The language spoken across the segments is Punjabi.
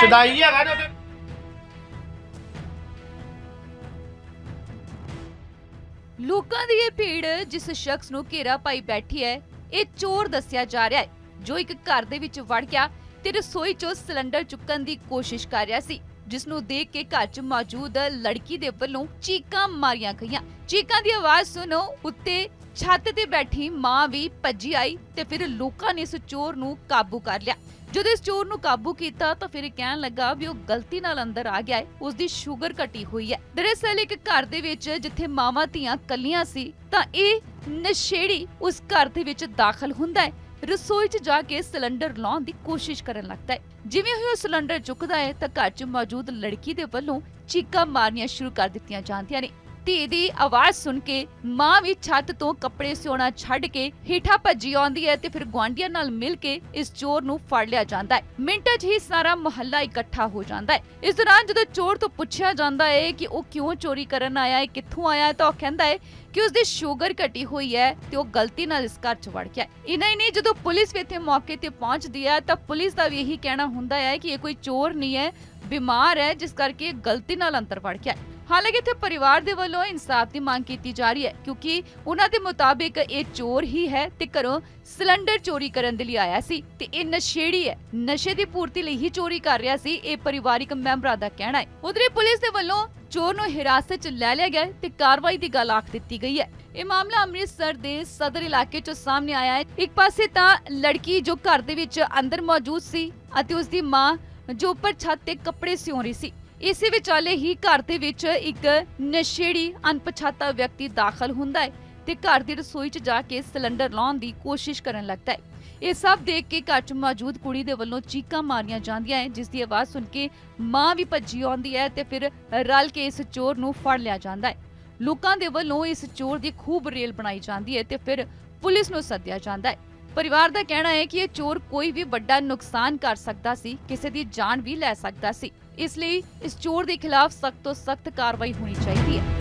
ਸ਼ਦਾਈ ਹੈਗਾ ਜੇ ਲੋਕਾਂ ਦੀ ਇਹ ਭੀੜ ਜਿਸ ਸ਼ਖਸ ਨੂੰ ਘੇਰਾ ਪਾਈ ਬੈਠੀ ਹੈ ਇਹ ਚੋਰ ਦੱਸਿਆ ਜਾ ਰਿਹਾ ਹੈ ਜੋ ਇੱਕ ਘਰ ਦੇ ਵਿੱਚ ਵੜ ਗਿਆ ਤੇ ਰਸੋਈ ਚੋਂ ਸਿਲੰਡਰ ਚੁੱਕਣ ਦੀ ਕੋਸ਼ਿਸ਼ ਕਰ ਰਿਹਾ ਸੀ ਜਿਸ ਨੂੰ ਦੇਖ ਕੇ ਘਰ 'ਚ ਮੌਜੂਦ ਲੜਕੀ ਦੇ ਵੱਲੋਂ ਚੀਕਾਂ ਮਾਰੀਆਂ ਗਈਆਂ। ਚੀਕਾਂ ਦੀ ਆਵਾਜ਼ ਸੁਣੋ ਉੱਤੇ ਛੱਤ ਤੇ ਬੈਠੀ ਮਾਂ ਵੀ ਭੱਜੀ ਆਈ ਤੇ ਫਿਰ ਲੋਕਾਂ ਨੇ ਇਸ ਚੋਰ ਨੂੰ ਕਾਬੂ ਕਰ ਲਿਆ। ਜਦੋਂ ਇਸ ਚੋਰ ਨੂੰ ਕਾਬੂ ਕੀਤਾ ਤਾਂ ਫਿਰ ਕਹਿਣ ਲੱਗਾ ਵੀ ਉਹ ਗਲਤੀ ਨਾਲ ਅੰਦਰ ਆ ਗਿਆ ਹੈ, ਉਸ ਦੀ ਸ਼ੂਗਰ ਘਟੀ ਹੋਈ ਹੈ। ਦਰਅਸਲ ਇੱਕ ਘਰ ਦੇ ਵਿੱਚ ਜਿੱਥੇ ਮਾਵਾਂ ਧੀਆਂ ਕੱਲੀਆਂ ਸੀ ਤਾਂ ਇਹ ਨਸ਼ੇੜੀ ਉਸ ਘਰ ਦੇ ਵਿੱਚ ਦਾਖਲ ਹੁੰਦਾ ਹੈ, ਰਸੋਈ 'ਚ ਜਾ ਕੇ ਸਿਲੰਡਰ ਲਾਉਣ ਦੀ ਕੋਸ਼ਿਸ਼ ਕਰਨ ਲੱਗਦਾ ਹੈ। ਜਿਵੇਂ ਹੀ ਉਹ ਸਿਲੰਡਰ ਚੁੱਕਦਾ ਹੈ ਤਾਂ ਘਰ 'ਚ ਮੌਜੂਦ ਲੜਕੀ ਦੇ ਵੱਲੋਂ ਚੀਕਾਂ ਮਾਰਨੀਆਂ ਸ਼ੁਰੂ ਕਰ ਦਿੱਤੀਆਂ ਜਾਂਦੀਆਂ ਨੇ। ਧੀ ਦੀ ਆਵਾਜ਼ ਸੁਣ ਕੇ ਮਾਂ ਵੀ ਛੱਤ ਤੋਂ ਕੱਪੜੇ ਸਿਉਣਾ ਛੱਡ ਕੇ ਹੇਠਾਂ ਭੱਜੀ ਆਉਂਦੀ ਹੈ ਤੇ ਫਿਰ ਗੁਆਂਢੀਆਂ ਨਾਲ ਮਿਲ ਕੇ ਇਸ ਚੋਰ ਨੂੰ ਫੜ ਲਿਆ ਜਾਂਦਾ ਹੈ। ਮਿੰਟਾਂ 'ਚ ਹੀ ਸਾਰਾ ਮੁਹੱਲਾ ਇਕੱਠਾ ਹੋ ਜਾਂਦਾ ਹੈ। ਇਸ ਦੌਰਾਨ ਜਦੋਂ ਚੋਰ ਤੋਂ ਪੁੱਛਿਆ ਜਾਂਦਾ ਹੈ ਕਿ ਉਹ ਕਿਉਂ ਚੋਰੀ ਕਰਨ ਆਇਆ ਹੈ, ਕਿੱਥੋਂ ਆਇਆ ਹੈ, ਤਾਂ ਉਹ ਕਹਿੰਦਾ ਹੈ ਕਿ ਉਸ ਦੀ ਸ਼ੂਗਰ ਘਟੀ ਹੋਈ ਹੈ ਤੇ ਉਹ ਗਲਤੀ ਨਾਲ ਇਸ ਘਰ 'ਚ ਵੜ ਗਿਆ। ਇਨਾ ਹੀ ਨਹੀਂ, ਜਦੋਂ ਪੁਲਿਸ ਵੀ ਇੱਥੇ ਮੌਕੇ ਤੇ ਪਹੁੰਚਦੀ ਹੈ ਤਾਂ ਪੁਲਿਸ ਦਾ ਵੀ ਇਹੀ ਕਹਿਣਾ ਹੁੰਦਾ ਹੈ ਕਿ ਇਹ ਕੋਈ ਚੋਰ ਨਹੀਂ ਹੈ, ਬਿਮਾਰ ਹੈ ਜਿਸ ਕਰਕੇ ਗਲਤੀ ਨਾਲ ਅੰਦਰ ਵੜ ਗਿਆ। ਹਾਲਾਂਕਿ ਇੱਥੇ ਪਰਿਵਾਰ ਦੇ ਵੱਲੋਂ ਇਨਸਾਫ ਦੀ ਮੰਗ ਕੀਤੀ ਜਾ ਰਹੀ ਹੈ ਕਿਉਂਕਿ ਉਹਨਾਂ ਦੇ ਮੁਤਾਬਿਕ ਇਹ ਚੋਰ ਹੀ ਹੈ ਤੇ ਘਰੋਂ ਸਿਲੰਡਰ ਚੋਰੀ ਕਰਨ ਦੇ ਲਈ ਆਇਆ ਸੀ ਤੇ ਇਹ ਨਸ਼ੇੜੀ ਹੈ, ਨਸ਼ੇ ਦੀ ਪੂਰਤੀ ਲਈ ਹੀ ਚੋਰੀ ਕਰ ਰਿਹਾ ਸੀ, ਇਹ ਪਰਿਵਾਰਿਕ ਮੈਂਬਰਾਂ ਦਾ ਕਹਿਣਾ ਹੈ। ਉਧਰ ਪੁਲਿਸ ਦੇ ਵੱਲੋਂ ਚੋਰ ਨੂੰ ਹਿਰਾਸਤ 'ਚ ਲੈ ਲਿਆ ਗਿਆ ਤੇ ਕਾਰਵਾਈ ਦੀ ਗੱਲ ਆਖ ਦਿੱਤੀ ਗਈ ਹੈ। ਇਹ ਮਾਮਲਾ ਅੰਮ੍ਰਿਤਸਰ ਦੇ ਸਦਰ ਇਲਾਕੇ 'ਚੋਂ ਸਾਹਮਣੇ ਆਇਆ ਹੈ। ਇੱਕ ਪਾਸੇ ਤਾਂ ਲੜਕੀ ਜੋ ਘਰ ਦੇ ਵਿੱਚ ਅੰਦਰ ਮੌਜੂਦ ਸੀ ਅਤੇ ਉਸ ਦੀ ਮਾਂ ਜੋ ਉੱਪਰ ਛੱਤ ਤੇ ਕੱਪੜੇ ਸਿਉਂ ਰਹੀ ਸੀ। ਇਸੇ ਵਿਚਾਲੇ ਹੀ ਘਰ ਦੇ ਵਿੱਚ ਇੱਕ ਨਸ਼ੇੜੀ ਅਣਪਛਾਤਾ ਵਿਅਕਤੀ ਦਾਖਲ ਹੁੰਦਾ ਹੈ ਤੇ ਘਰ ਦੀ ਰਸੋਈ 'ਚ ਜਾ ਕੇ ਸਿਲੰਡਰ ਲਾਉਣ ਦੀ ਕੋਸ਼ਿਸ਼ ਕਰਨ ਲੱਗਦਾ ਹੈ। ਇਹ ਸਭ ਦੇਖ ਕੇ ਘਰ 'ਚ ਮੌਜੂਦ ਕੁੜੀ ਦੇ ਵੱਲੋਂ ਚੀਕਾਂ ਮਾਰੀਆਂ ਜਾਂਦੀਆਂ ਹੈ ਜਿਸ ਦੀ ਆਵਾਜ਼ ਸੁਣ ਕੇ ਮਾਂ ਵੀ ਭੱਜੀ ਆਉਂਦੀ ਹੈ ਤੇ ਫਿਰ ਰਲ ਕੇ ਇਸ ਚੋਰ ਨੂੰ ਫੜ ਲਿਆ ਜਾਂਦਾ ਹੈ। ਲੋਕਾਂ ਦੇ ਵੱਲੋਂ ਇਸ ਚੋਰ ਦੀ ਖੂਬ ਰੇਲ ਬਣਾਈ ਜਾਂਦੀ ਹੈ ਤੇ ਫਿਰ ਪੁਲਿਸ ਨੂੰ ਸੱਦਿਆ ਜਾਂਦਾ ਹੈ। ਪਰਿਵਾਰ ਦਾ ਕਹਿਣਾ ਹੈ ਕਿ ਇਹ ਚੋਰ ਕੋਈ ਵੀ ਵੱਡਾ ਨੁਕਸਾਨ ਕਰ ਸਕਦਾ ਸੀ, ਕਿਸੇ ਦੀ ਜਾਨ ਵੀ ਲੈ ਸਕਦਾ ਸੀ, ਇਸ ਲਈ ਇਸ ਚੋਰ ਦੇ ਖਿਲਾਫ ਸਖਤ ਤੋਂ ਸਖਤ ਕਾਰਵਾਈ ਹੋਣੀ ਚਾਹੀਦੀ ਹੈ।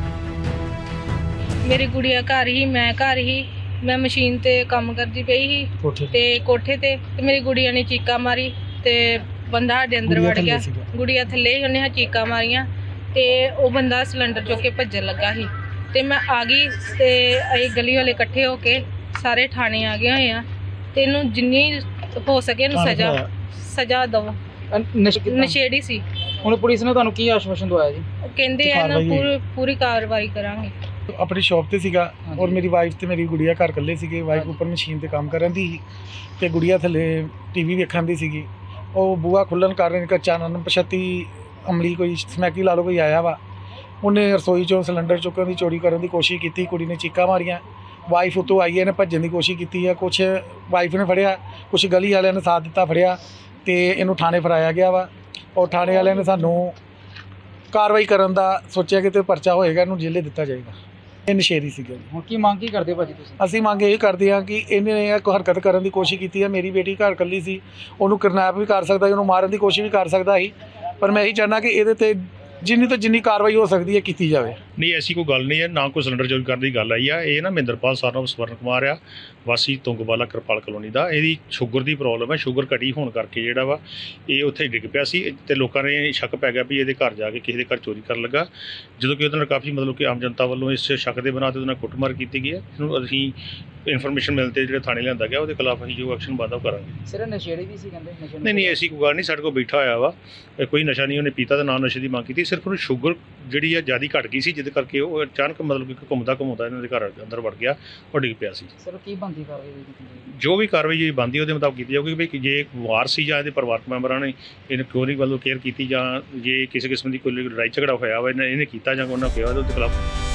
ਮੇਰੀ ਗੁੜੀਆ ਘਰ ਹੀ, ਮੈਂ ਘਰ ਹੀ, ਮੈਂ ਮਸ਼ੀਨ ਤੇ ਕੰਮ ਕਰਦੀ ਪਈ ਸੀ ਤੇ ਕੋਠੇ ਤੇ ਮੇਰੀ ਗੁੜੀਆ ਨੇ ਚੀਕਾਂ ਮਾਰੀ ਤੇ ਬੰਦਾ ਸਾਡੇ ਅੰਦਰ ਵੜ ਗਿਆ। ਗੁੜੀਆ ਥੱਲੇ ਹੀ, ਉਹਨੇ ਚੀਕਾਂ ਮਾਰੀਆਂ ਤੇ ਉਹ ਬੰਦਾ ਸਿਲੰਡਰ ਚੁੱਕ ਕੇ ਭੱਜਣ ਲੱਗਾ ਸੀ ਤੇ ਮੈਂ ਆ ਗਈ ਤੇ ਅਸੀਂ ਗਲੀ ਵਾਲੇ ਇਕੱਠੇ ਹੋ ਕੇ ਸਾਰੇ ਥਾਣੇ ਆ ਗਏ ਹੋਏ ਆ ਤੇ ਇਹਨੂੰ ਜਿੰਨੀ ਹੋ ਸਕੇ ਇਹਨੂੰ ਸਜ਼ਾ ਦਿਓ। ਨਸ਼ੇੜੀ ਸੀ। ਹੁਣ ਪੁਲਿਸ ਨੇ ਤੁਹਾਨੂੰ ਕੀ ਆਸ਼ਵਾਸਨ ਦਵਾਇਆ ਜੀ? ਉਹ ਕਹਿੰਦੇ ਆ ਨਾ ਪੂਰੀ ਕਾਰਵਾਈ ਕਰਾਂਗੇ। ਆਪਣੀ ਸ਼ਾਪ ਤੇ ਸੀਗਾ ਔਰ ਮੇਰੀ ਵਾਈਫ ਤੇ ਮੇਰੀ ਗੁੜੀਆ ਘਰ ਇਕੱਲੇ ਸੀਗੇ। ਵਾਈਫ ਉੱਪਰ ਮਸ਼ੀਨ ਤੇ ਕੰਮ ਕਰਨ ਦੀ ਤੇ ਗੁੜੀਆ ਥੱਲੇ ਟੀਵੀ ਵੇਖਣ ਦੀ ਸੀਗੀ। ਉਹ ਬੂਹਾ ਖੁੱਲਣ ਕਾਰਨ ਇੱਕ ਅਣਪਛਾਤੀ ਅਮਲੀ ਕੋਈ ਸਮੈਕੀ ਲਾ ਲਓ ਕੋਈ ਆਇਆ ਵਾ, ਉਹਨੇ ਰਸੋਈ ਚੋਂ ਸਿਲੰਡਰ ਚੁੱਕਣ ਦੀ ਚੋਰੀ ਕਰਨ ਦੀ ਕੋਸ਼ਿਸ਼ ਕੀਤੀ। ਕੁੜੀ ਨੇ ਚੀਕਾਂ ਮਾਰੀਆਂ, ਵਾਈਫ ਉੱਤੋਂ ਆਈ, ਇਹਨੇ ਭੱਜਣ ਦੀ ਕੋਸ਼ਿਸ਼ ਕੀਤੀ ਹੈ। ਕੁਛ ਵਾਈਫ ਨੇ ਫੜਿਆ, ਕੁਛ ਗਲੀ ਵਾਲਿਆਂ ਨੇ ਸਾਥ ਦਿੱਤਾ, ਫੜਿਆ ਤੇ ਇਹਨੂੰ ਥਾਣੇ ਫੜਾਇਆ ਗਿਆ ਵਾ ਔਰ ਥਾਣੇ ਵਾਲਿਆਂ ਨੇ ਸਾਨੂੰ ਕਾਰਵਾਈ ਕਰਨ ਦਾ ਸੋਚਿਆ ਕਿ ਤੇ ਪਰਚਾ ਹੋਏਗਾ, ਇਹਨੂੰ ਜੇਲੇ ਦਿੱਤਾ ਜਾਏਗਾ। ਇਹ ਨਸ਼ੇੜੀ ਸੀਗਾ। ਹੁਣ ਕੀ ਮੰਗ ਕੀ ਕਰਦੇ ਭਾਜੀ ਤੁਸੀਂ? ਅਸੀਂ ਮੰਗ ਇਹ ਕਰਦੇ ਹਾਂ ਕਿ ਇਹਨੇ ਇੱਕ ਹਰਕਤ ਕਰਨ ਦੀ ਕੋਸ਼ਿਸ਼ ਕੀਤੀ ਹੈ। ਮੇਰੀ ਬੇਟੀ ਘਰ ਇਕੱਲੀ ਸੀ, ਉਹਨੂੰ ਕਿਡਨੈਪ ਵੀ ਕਰ ਸਕਦਾ ਸੀ, ਉਹਨੂੰ ਮਾਰਨ ਦੀ ਕੋਸ਼ਿਸ਼ ਵੀ ਕਰ ਸਕਦਾ ਸੀ, ਪਰ ਮੈਂ ਇਹੀ ਚਾਹੁੰਦਾ ਕਿ ਇਹਦੇ ਤੇ ਜਿੰਨੀ ਤੋਂ ਜਿੰਨੀ ਕਾਰਵਾਈ ਹੋ ਸਕਦੀ ਹੈ ਕੀਤੀ ਜਾਵੇ। ਨਹੀਂ, ਐਸੀ ਕੋਈ ਗੱਲ ਨਹੀਂ ਹੈ, ਨਾ ਕੋਈ ਸਿਲੰਡਰ ਚੋਰੀ ਕਰਨ ਦੀ ਗੱਲ ਆਈ ਆ। ਇਹ ਨਾ ਮਹਿੰਦਰਪਾਲ ਸਾਰਨਵ ਸਵਰਨ ਕੁਮਾਰ ਆ, ਵਾਸੀ ਤੁੰਗਵਾਲਾ ਕਿਰਪਾਲ ਕਲੋਨੀ ਦਾ। ਇਹਦੀ ਸ਼ੂਗਰ ਦੀ ਪ੍ਰੋਬਲਮ ਹੈ, ਸ਼ੂਗਰ ਘਟੀ ਹੋਣ ਕਰਕੇ ਜਿਹੜਾ ਵਾ ਇਹ ਉੱਥੇ ਡਿੱਗ ਪਿਆ ਸੀ ਤੇ ਲੋਕਾਂ ਨੇ ਸ਼ੱਕ ਪੈ ਗਿਆ ਵੀ ਇਹਦੇ ਘਰ ਜਾ ਕੇ ਕਿਸੇ ਦੇ ਘਰ ਚੋਰੀ ਕਰਨ ਲੱਗਾ। ਜਦੋਂ ਕਿ ਉਹਦੇ ਨਾਲ ਕਾਫੀ ਮਤਲਬ ਕਿ ਆਮ ਜਨਤਾ ਵੱਲੋਂ ਇਸ ਸ਼ੱਕ ਦੇ ਬਣਾ 'ਤੇ ਉਹਦੇ ਨਾਲ ਕੁੱਟਮਾਰ ਕੀਤੀ ਗਈ ਹੈ। ਇਹਨੂੰ ਅਸੀਂ ਇਨਫੋਰਮੇਸ਼ਨ ਮਿਲਦੇ ਜਿਹੜੇ ਥਾਣੇ ਲਿਆਂਦਾ ਗਿਆ ਉਹਦੇ ਖਿਲਾਫ ਅਸੀਂ ਜੋ ਐਕਸ਼ਨ ਬਣਦਾ ਉਹ ਕਰਾਂਗੇ। ਸਿਰ ਨਸ਼ੇੜੀ ਵੀ ਸੀ ਕਹਿੰਦੇ? ਨਹੀਂ, ਐਸੀ ਕੋਈ ਗੱਲ ਨਹੀਂ, ਸਾਡੇ ਕੋਲ ਬੈਠਾ ਹੋਇਆ ਵਾ, ਕੋਈ ਨਸ਼ਾ ਨਹੀਂ ਉਹਨੇ ਪੀਤਾ ਤੇ ਨਾ ਨਸ਼ੇ ਦੀ ਮੰਗ ਕੀਤੀ। ਸਿਰਫ ਉਹਨੂੰ ਸ਼ੂਗਰ ਜਿਹੜੀ ਆ ਜ਼ਿਆਦਾ ਘਟ ਗਈ ਸੀ ਜਿਹਦੇ ਕਰਕੇ ਉਹ ਅਚਾਨਕ ਮਤਲਬ ਕਿ ਘੁੰਮਦਾ ਇਹਨਾਂ ਦੇ ਘਰ ਅੰਦਰ ਵੜ ਗਿਆ, ਉਹ ਡਿੱਗ ਪਿਆ ਸੀ। ਸਰ ਕੀ ਬਣਦੀ ਕਾਰਵਾਈ? ਜੋ ਵੀ ਕਾਰਵਾਈ ਜਿਹੜੀ ਬਣਦੀ ਉਹਦੇ ਮੁਤਾਬਕ ਕੀਤੀ ਜਾਊਗੀ ਵੀ ਜੇ ਵਾਰ ਸੀ ਜਾਂ ਇਹਦੇ ਪਰਿਵਾਰਕ ਮੈਂਬਰਾਂ ਨੇ ਇਹਨੂੰ ਕਿਉਂ ਨਹੀਂ ਵੱਲੋਂ ਕੇਅਰ ਕੀਤੀ ਜਾਂ ਜੇ ਕਿਸੇ ਕਿਸਮ ਦੀ ਕੋਈ ਲੜਾਈ ਝਗੜਾ ਹੋਇਆ ਵਾ ਇਹਨੇ ਕੀਤਾ ਜਾਂ ਉਹਨਾਂ ਕਿਹਾ ਉਹਦੇ ਖਿਲਾਫ